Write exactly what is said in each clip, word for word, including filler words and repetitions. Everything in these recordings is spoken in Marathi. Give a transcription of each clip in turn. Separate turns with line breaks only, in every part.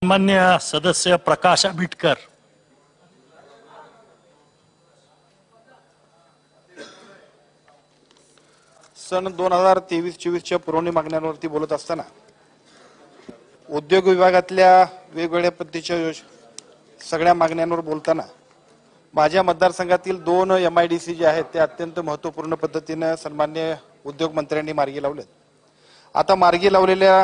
माननीय सदस्य प्रकाश आंबेडकर.
सन दोन हजार तेवीस चोवीसच्या पुरवणी मागण्यांवरती बोलत असताना उद्योग विभागातल्या वेगवेगळ्या पद्धतीच्या सगळ्या मागण्यांवर बोलताना माझ्या मतदारसंघातील दोन एम आय डी सी जे आहेत ते अत्यंत महत्त्वपूर्ण पद्धतीने सन्मान्य उद्योग मंत्र्यांनी मार्गी लावलेत. आता मार्गी लावलेल्या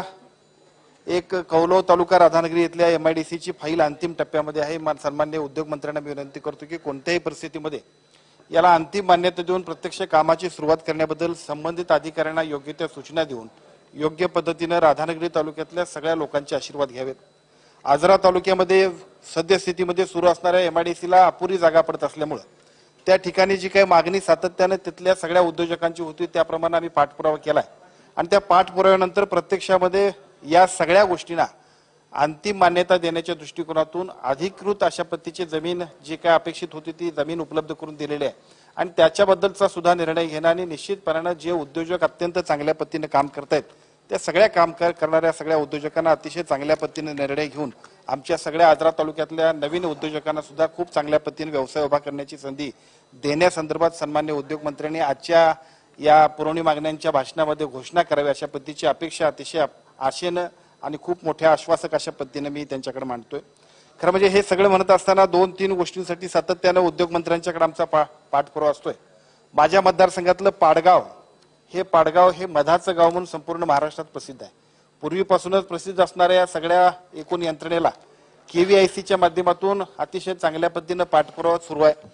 एक कौलव तालुका राधानगरी इथल्या एम आय डी सी ची फाईल अंतिम टप्प्यामध्ये आहे. सन्मान्य उद्योग मंत्र्यांना मी विनंती करतो की कोणत्याही परिस्थितीमध्ये याला अंतिम मान्यता देऊन प्रत्यक्ष कामाची सुरुवात करण्याबद्दल संबंधित अधिकाऱ्यांना योग्य त्या सूचना देऊन योग्य पद्धतीने राधानगरी तालुक्यातल्या सगळ्या लोकांचे आशीर्वाद घ्यावेत. आजरा तालुक्यामध्ये सद्यस्थितीमध्ये सुरू असणाऱ्या एम आय डी सी ला अपुरी जागा पडत असल्यामुळे त्या ठिकाणी जी काही मागणी सातत्याने तिथल्या सगळ्या उद्योजकांची होती त्याप्रमाणे आम्ही पाठपुरावा केलाय आणि त्या पाठपुराव्यानंतर प्रत्यक्षामध्ये या सगळ्या गोष्टींना अंतिम मान्यता देण्याच्या दृष्टिकोनातून अधिकृत अशा पद्धतीची जमीन जी काय अपेक्षित होती ती जमीन उपलब्ध करून दिलेली आहे आणि त्याच्याबद्दलचा सुद्धा निर्णय घेणं आणि निश्चितपणाने जे उद्योजक अत्यंत चांगल्या पद्धतीने काम करतायत त्या सगळ्या काम करणाऱ्या सगळ्या उद्योजकांना अतिशय चांगल्या पद्धतीने निर्णय घेऊन आमच्या सगळ्या आजरा तालुक्यातल्या नवीन उद्योजकांना सुद्धा खूप चांगल्या पद्धतीने व्यवसाय उभा करण्याची संधी देण्यासंदर्भात सन्मान्य उद्योग मंत्र्यांनी आजच्या या पुरवणी मागण्यांच्या भाषणामध्ये घोषणा करावी अशा पद्धतीची अपेक्षा अतिशय आशेनं आणि खूप मोठ्या आश्वासक अशा पद्धतीने मी त्यांच्याकडे मांडतोय. खरं म्हणजे हे सगळं म्हणत असताना दोन तीन गोष्टींसाठी सातत्यानं उद्योग मंत्र्यांच्याकडे आमचा पा पाठपुरावा असतोय. माझ्या मतदारसंघातलं पाडगाव हे पाडगाव हे मधाचं गाव म्हणून संपूर्ण महाराष्ट्रात प्रसिद्ध आहे. पूर्वीपासूनच प्रसिद्ध असणाऱ्या या सगळ्या एकूण यंत्रणेला केव्हीआयसीच्या माध्यमातून अतिशय चांगल्या पद्धतीनं पाठपुरावा सुरू आहे.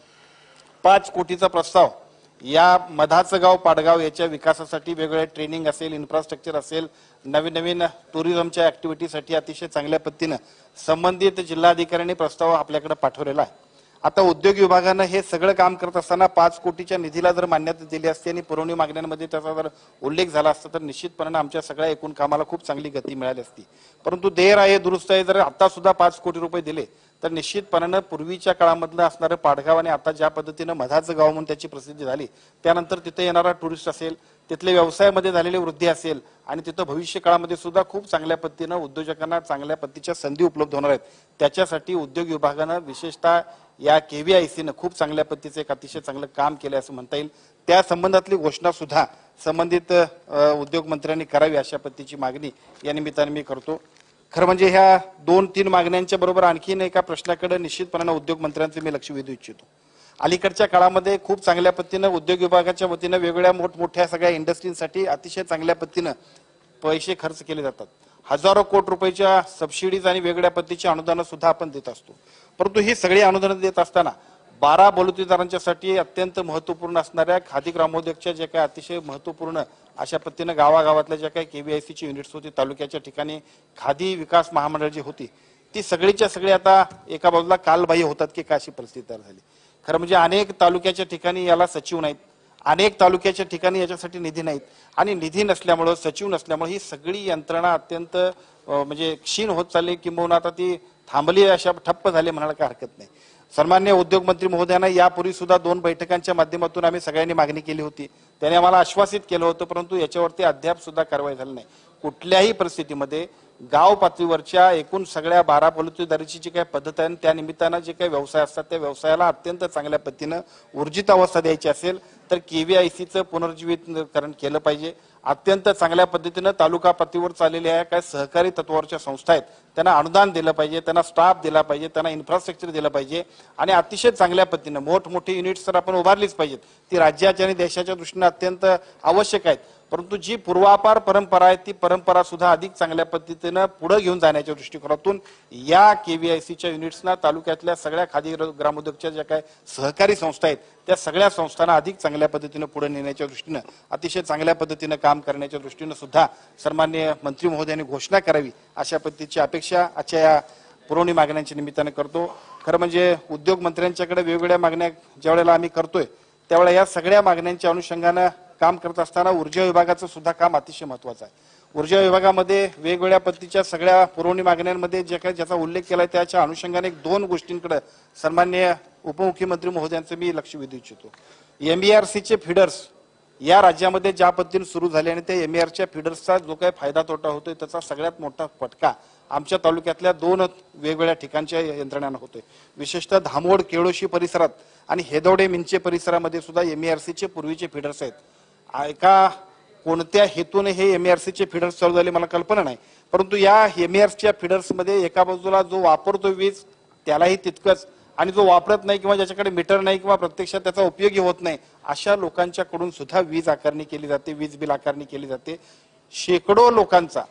पाच कोटीचा प्रस्ताव या मधाचं गाव पाडगाव याच्या विकासासाठी वेगवेगळे ट्रेनिंग असेल इन्फ्रास्ट्रक्चर असेल नवीन नवीन टुरिझमच्या ऍक्टिव्हिटीसाठी अतिशय चांगल्या पद्धतीनं संबंधित जिल्हाधिकाऱ्यांनी प्रस्ताव आपल्याकडे पाठवलेला आहे. आता उद्योग विभागानं हे सगळं काम करत असताना पाच कोटीच्या निधीला जर मान्यता दिली असती आणि पुरवणी मागण्यांमध्ये त्याचा जर उल्लेख झाला असता तर निश्चितपणे आमच्या सगळ्या एकूण कामाला खूप चांगली गती मिळाली असती. परंतु देर आहे दुरुस्त आहे जर आता सुद्धा पाच कोटी रुपये दिले तर निश्चितपणानं पूर्वीच्या काळामधलं असणारं पाडगाव आणि आता ज्या पद्धतीनं मधाचं गाव म्हणून त्याची प्रसिद्धी झाली त्यानंतर तिथे येणारा टुरिस्ट असेल तिथले व्यवसायामध्ये झालेली वृद्धी असेल आणि तिथं भविष्य काळामध्ये सुद्धा खूप चांगल्या पद्धतीनं उद्योजकांना चांगल्या पद्धतीच्या संधी उपलब्ध होणार आहेत. त्याच्यासाठी उद्योग विभागानं विशेषतः या केव्हीआयसीनं खूप चांगल्या पद्धतीचं एक अतिशय चांगलं काम केलं असं म्हणता येईल. त्या संबंधातली घोषणा सुद्धा संबंधित उद्योग मंत्र्यांनी करावी अशा पद्धतीची मागणी या निमित्ताने मी करतो. खरं म्हणजे ह्या दोन तीन मागण्यांच्या बरोबर आणखीन एका प्रश्नाकडे निश्चितपणे उद्योग मंत्र्यांचं मी लक्ष वेधू इच्छितो. अलीकडच्या काळामध्ये खूप चांगल्या पद्धतीनं उद्योग विभागाच्या वतीनं वेगवेगळ्या मोठमोठ्या सगळ्या इंडस्ट्रीसाठी अतिशय चांगल्या पद्धतीनं पैसे खर्च केले जातात. हजारो कोटी रुपयाच्या सबसिडीज आणि वेगवेगळ्या पद्धतीची अनुदानं सुद्धा आपण देत असतो. परंतु ही सगळी अनुदानं देत असताना बारा बलुतेदारांच्यासाठी अत्यंत महत्वपूर्ण असणाऱ्या खादी ग्रामोद्योगच्या जे काही अतिशय महत्वपूर्ण अशा पद्धतीनं गावागावातल्या ज्या काही केव्हीआयसीची युनिट्स होती तालुक्याच्या ठिकाणी खादी विकास महामंडळ जी होती ती सगळीच्या सगळी आता एका बाजूला कालबाह्य होतात की काय अशी परिस्थिती तयार झाली. खरं म्हणजे अनेक तालुक्याच्या ठिकाणी याला सचिव नाहीत अनेक तालुक्याच्या ठिकाणी याच्यासाठी निधी नाहीत आणि निधी नसल्यामुळं सचिव नसल्यामुळे ही सगळी यंत्रणा अत्यंत म्हणजे क्षीण होत चालली किंबहुना आता ती थांबली अशा ठप्प झाली म्हणायला काय हरकत नाही. सन्मान्य उद्योग मंत्री महोदयांना यापूर्वी सुद्धा दोन बैठकांच्या माध्यमातून आम्ही सगळ्यांनी मागणी केली होती. त्याने आम्हाला आश्वासित केलं होतं परंतु याच्यावरती अद्याप सुद्धा कारवाई झाली नाही. कुठल्याही परिस्थितीमध्ये गाव पातळीवरच्या एकूण सगळ्या बारा बलुतेदारीची जी काही पद्धत आहे त्या निमित्तानं जे काही व्यवसाय असतात त्या व्यवसायाला अत्यंत चांगल्या पद्धतीनं ऊर्जित अवस्था द्यायची असेल तर केव्हीआयसीचं पुनर्जीवितकरण केलं पाहिजे. अत्यंत चांगल्या पद्धतीनं तालुका पातळीवर चाललेल्या आहे काय सहकारी तत्वावरच्या संस्था आहेत त्यांना अनुदान दिलं पाहिजे त्यांना स्टाफ दिला पाहिजे त्यांना इन्फ्रास्ट्रक्चर दिलं पाहिजे आणि अतिशय चांगल्या पद्धतीनं मोठमोठी युनिट्स तर आपण उभारलीच पाहिजेत. ती राज्याच्या आणि देशाच्या दृष्टीने अत्यंत आवश्यक आहेत. परंतु जी पूर्वापार परंपरा आहे ती परंपरा सुद्धा अधिक चांगल्या पद्धतीनं पुढे घेऊन जाण्याच्या दृष्टिकोनातून या केव्हीआयसीच्या युनिट्सना तालुक्यातल्या सगळ्या खादी ग्रामोद्योगच्या ज्या काही सहकारी संस्था आहेत त्या सगळ्या संस्थांना अधिक चांगल्या पद्धतीनं पुढे नेण्याच्या दृष्टीनं अतिशय चांगल्या पद्धतीनं काम करण्याच्या दृष्टीनं सुद्धा सन्माननीय मंत्री महोदयांनी घोषणा करावी अशा पद्धतीची अपेक्षा आजच्या या पुरवणी मागण्यांच्या निमित्तानं करतो. खरं म्हणजे उद्योग मंत्र्यांच्याकडे वेगवेगळ्या मागण्या ज्या वेळेला आम्ही करतोय त्यावेळेला या सगळ्या मागण्यांच्या अनुषंगानं काम करत असताना ऊर्जा विभागाचं सुद्धा काम अतिशय महत्वाचं आहे. ऊर्जा विभागामध्ये वेगवेगळ्या पद्धतीच्या सगळ्या पुरवणी मागण्यांमध्ये जे काही ज्याचा उल्लेख केलाय त्याच्या अनुषंगाने एक दोन गोष्टींकडे सन्माननीय उपमुख्यमंत्री महोदयांचं मी लक्ष वेधू इच्छितो. एमईआरसीचे फिडर्स या राज्यामध्ये ज्या पद्धतीने सुरू झाले आणि त्या एमईआरच्या फीडर्सचा जो काही फायदा तोटा होतोय त्याचा सगळ्यात मोठा फटका आमच्या तालुक्यातल्या दोन वेगवेगळ्या ठिकाणच्या यंत्रणांना होतोय. विशेषतः धामोड केळोशी परिसरात आणि हेदवडे मिंचे परिसरामध्ये सुद्धा एमईआरसीचे पूर्वीचे फीडर्स आहेत. एका कोणत्या हेतूने हे एमईआरसीचे फीडर्स चालू झाले मला कल्पना नाही, परंतु या एमईआरसीच्या फीडर्समध्ये एका बाजूला जो वापरतो वीज त्यालाही तितकंच आणि जो वापरत नाही किंवा ज्याच्याकडे मीटर नाही किंवा प्रत्यक्षात त्याचा उपयोगी होत नाही अशा लोकांच्याकडून सुद्धा वीज आकारणी केली जाते, वीज बिल आकारणी केली जाते. शेकडो लोकांचा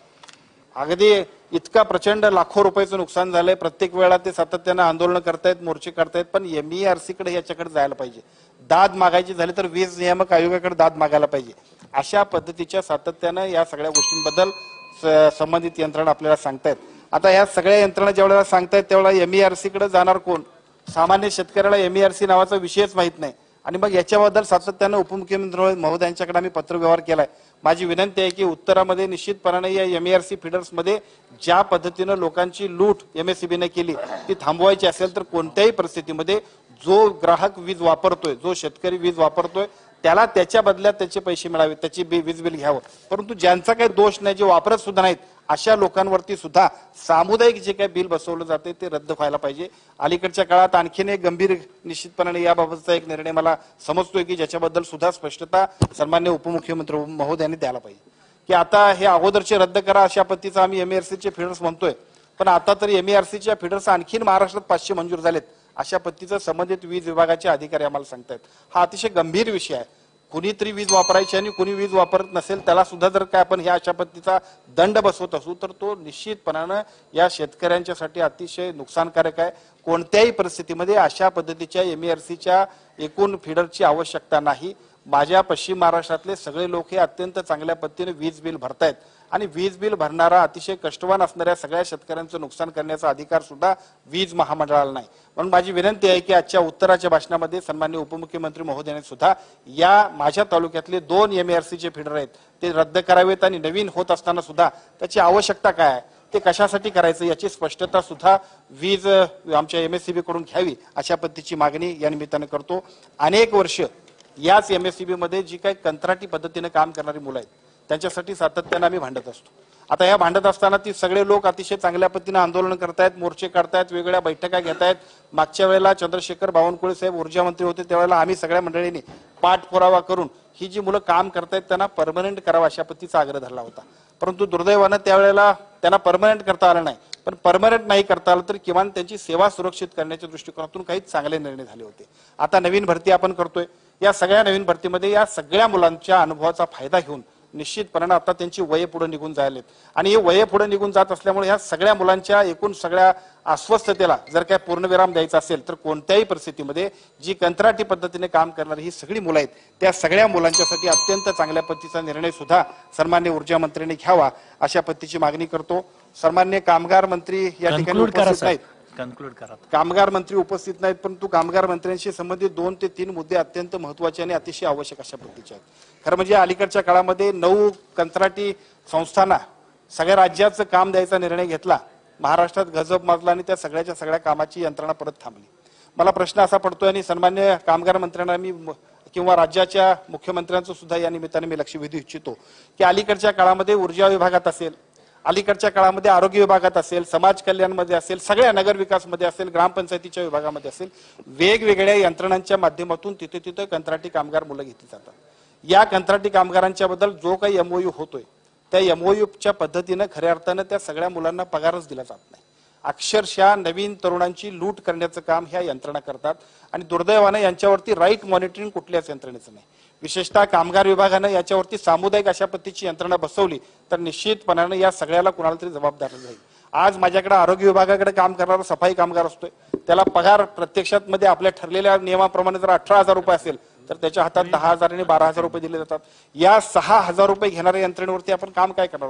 अगदी इतका प्रचंड लाखो रुपयाचं नुकसान झालंय. प्रत्येक वेळा ते सातत्यानं आंदोलन करतायत, मोर्चे करतायत, पण एमईआरसी कडे याच्याकडे जायला पाहिजे. दाद मागायची झाली तर वीज नियामक आयोगाकडे दाद मागायला पाहिजे. अशा पद्धतीच्या सातत्यानं या सगळ्या गोष्टींबद्दल संबंधित यंत्रणा आपल्याला सांगतायत. आता या सगळ्या यंत्रणा जेवढ्या सांगतायत तेवढा एमईआरसी कडे जाणार कोण? सामान्य शेतकऱ्याला एमईआरसी नावाचा विषयच माहित नाही. आणि मग याच्याबद्दल सातत्यानं उपमुख्यमंत्री महोदयांच्याकडे आम्ही पत्रव्यवहार केलाय. माझी विनंती आहे की उत्तरामध्ये निश्चितपणाने या एमईआरसी फीडर्स मध्ये ज्या पद्धतीनं लोकांची लूट एमएससीबीने केली ती थांबवायची असेल तर कोणत्याही परिस्थितीमध्ये जो ग्राहक वीज वापरतोय, जो शेतकरी वीज वापरतोय त्याला त्याच्या बदल्यात त्याचे पैसे मिळावे, त्याची वीज बिल घ्यावं. परंतु ज्यांचा काही दोष नाही, जे वापरत सुद्धा नाहीत अशा लोकांवरती सुद्धा सामुदायिक जे काही बिल बसवलं जाते ते रद्द व्हायला पाहिजे. अलीकडच्या काळात आणखीन एक गंभीर निश्चितपणाने याबाबतचा एक निर्णय मला समजतोय की ज्याच्याबद्दल सुद्धा स्पष्टता सन्माननीय उपमुख्यमंत्री महोदयांनी द्यायला पाहिजे की आता हे अगोदरचे रद्द करा अशा पद्धतीचा आम्ही एमईआरसीचे फीडर्स म्हणतोय, पण आता तर एमईआरसीच्या फीडर्स आणखीन महाराष्ट्रात पाचशे मंजूर झालेत अशा पद्धतीचं संबंधित वीज विभागाचे अधिकारी आम्हाला सांगतायत. हा अतिशय गंभीर विषय आहे. कुणीतरी वीज वापरायची आणि कुणी वीज वापरत नसेल त्याला सुद्धा जर काय आपण ह्या अशा पद्धतीचा दंड बसवत असू तर तो निश्चितपणानं या शेतकऱ्यांच्यासाठी अतिशय नुकसानकारक आहे. कोणत्याही परिस्थितीमध्ये अशा पद्धतीच्या एमईआरसीच्या एकूण फीडरची आवश्यकता नाही. माझ्या पश्चिम महाराष्ट्रातले सगळे लोक हे अत्यंत चांगल्या पद्धतीने वीज बिल भरतायत आणि वीज बिल भरणारा अतिशय कष्टवान असणाऱ्या सगळ्या शेतकऱ्यांचं नुकसान करण्याचा अधिकार सुद्धा वीज महामंडळाला नाही. म्हणून माझी विनंती आहे की आजच्या उत्तराच्या भाषणामध्ये सन्माननीय उपमुख्यमंत्री महोदयांनी सुद्धा या माझ्या तालुक्यातले दोन एमईआरसीचे फीडर आहेत ते रद्द करावेत आणि नवीन होत असताना सुद्धा त्याची आवश्यकता काय आहे, ते कशासाठी करायचं याची स्पष्टता सुद्धा वीज आमच्या एमएससीबी कडून घ्यावी अशा पद्धतीची मागणी या निमित्तानं करतो. अनेक वर्ष याच एमएससीबी मध्ये जी काही कंत्राटी पद्धतीने काम करणारी मुलं आहेत त्यांच्यासाठी सातत्यानं आम्ही भांडत असतो. आता या भांडत असताना ती सगळे लोक अतिशय चांगल्या पद्धतीने आंदोलन करतायत, मोर्चे काढतायत, वेगवेगळ्या बैठका घेतायत. मागच्या वेळेला चंद्रशेखर बावनकुळे साहेब ऊर्जा मंत्री होते त्यावेळेला आम्ही सगळ्या मंडळींनी पाठपुरावा करून ही जी मुलं काम करतायत त्यांना परमनंट करावा अशा पद्धतीचा आग्रह धरला होता. परंतु दुर्दैवानं त्यावेळेला त्यांना परमनंट करता आलं नाही. पण परमनंट नाही करता आलं तर किमान त्यांची सेवा सुरक्षित करण्याच्या दृष्टिकोनातून काही चांगले निर्णय झाले होते. आता नवीन भरती आपण करतोय. या सगळ्या नवीन भरतीमध्ये या सगळ्या मुलांच्या अनुभवाचा फायदा घेऊन निश्चितपणाने आता त्यांची वये पुढे निघून जायलेत आणि हे वये पुढे निघून जात असल्यामुळे ह्या सगळ्या मुलांच्या एकूण सगळ्या अस्वस्थतेला जर काय पूर्णविराम द्यायचा असेल तर कोणत्याही परिस्थितीमध्ये जी कंत्राटी पद्धतीने काम करणारी ही सगळी मुलं आहेत त्या सगळ्या मुलांच्यासाठी अत्यंत चांगल्या पद्धतीचा निर्णय सुद्धा सन्माननीय ऊर्जा मंत्र्यांनी घ्यावा अशा पद्धतीची मागणी करतो. सन्माननीय कामगार मंत्री या ठिकाणी उपस्थित नाहीत,
कन्क्लूड करा.
कामगार मंत्री उपस्थित नाहीत, परंतु कामगार मंत्र्यांशी संबंधित दोन ते तीन मुद्दे अत्यंत महत्वाचे आणि अतिशय आवश्यक अशा पद्धतीचे आहेत. खरं म्हणजे अलीकडच्या काळामध्ये नऊ कंत्राटी संस्थांना सगळ्या राज्याचं काम द्यायचा निर्णय घेतला, महाराष्ट्रात गजब माजला आणि त्या सगळ्याच्या सगळ्या कामाची यंत्रणा परत थांबली. मला प्रश्न असा पडतोय आणि सन्मान्य कामगार मंत्र्यांना मी किंवा राज्याच्या मुख्यमंत्र्यांचं सुद्धा या निमित्ताने मी लक्ष वेधू इच्छितो की अलीकडच्या काळामध्ये ऊर्जा विभागात असेल, अलीकडच्या काळामध्ये आरोग्य विभागात असेल, समाज कल्याणमध्ये असेल, सगळ्या नगर विकासमध्ये असेल, ग्रामपंचायतीच्या विभागामध्ये असेल, वेगवेगळ्या यंत्रणांच्या माध्यमातून तिथे तिथे कंत्राटी कामगार मुलं घेतली जातात. या कंत्राटी कामगारांच्या बद्दल जो काही एमओयू होतोय त्या एमओयूच्या पद्धतीनं खऱ्या अर्थानं त्या सगळ्या मुलांना पगारच दिला जात नाही. अक्षरशः नवीन तरुणांची लूट करण्याचं काम ह्या यंत्रणा करतात आणि दुर्दैवानं यांच्यावरती राईट मॉनिटरिंग कुठल्याच यंत्रणेचं नाही. विशेषतः कामगार विभागानं याच्यावरती सामुदायिक अशा पद्धतीची यंत्रणा बसवली तर निश्चितपणानं या सगळ्याला कुणाला तरी जबाबदार राहील. आज माझ्याकडे आरोग्य विभागाकडे काम करणारा सफाई कामगार असतोय, त्याला पगार प्रत्यक्षात मध्ये आपल्या ठरलेल्या नियमाप्रमाणे जर अठरा हजार रुपये असेल तर त्याच्या हातात दहा हजार आणि बारा हजार रुपये दिले जातात. या सहा हजार रुपये घेणाऱ्या यंत्रणेवरती आपण काम काय करणार आहोत?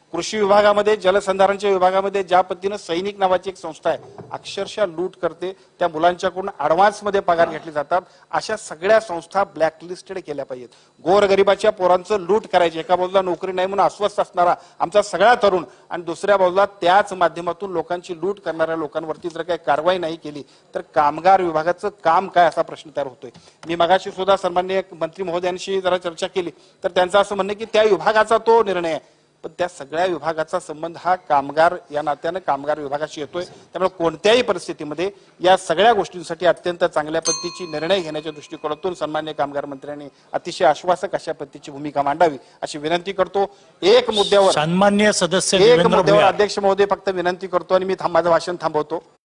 कृषी विभागामध्ये जलसंधारणच्या विभागामध्ये ज्या पद्धतीनं सैनिक नावाची एक संस्था आहे अक्षरशः लूट करते, त्या मुलांच्याकडून ऍडव्हान्स मध्ये पगार घेतले जातात, अशा सगळ्या संस्था ब्लॅकलिस्टेड केल्या पाहिजेत. गोरगरिबाच्या पोरांचं लूट करायचे, एका बाजूला नोकरी नाही म्हणून अस्वस्थ असणारा आमचा सगळा तरुण आणि दुसऱ्या बाजूला त्याच माध्यमातून लोकांची लूट करणाऱ्या लोकांवरती जर काही कारवाई नाही केली तर कामगार विभागाचं काम काय असा प्रश्न तयार होतोय. मी मगाशी सुद्धा सन्माननीय मंत्री महोदयांशी जरा चर्चा केली तर त्यांचं असं म्हणणं की त्या विभागाचा तो निर्णय आहे, पण त्या सगळ्या विभागाचा संबंध हा कामगार या नात्यानं कामगार विभागाशी येतोय. त्यामुळे कोणत्याही परिस्थितीमध्ये या सगळ्या गोष्टींसाठी अत्यंत चांगल्या पद्धतीची निर्णय घेण्याच्या दृष्टिकोनातून सन्माननीय कामगार मंत्र्यांनी अतिशय आश्वासक अशा पद्धतीची भूमिका मांडावी अशी विनंती करतो. एक मुद्द्यावर
सन्मान्य सदस्य
एक
देवेंद्र
मुद्द्यावर
भुयार.
अध्यक्ष महोदय फक्त विनंती करतो आणि मी थांब- माझं भाषण थांबवतो.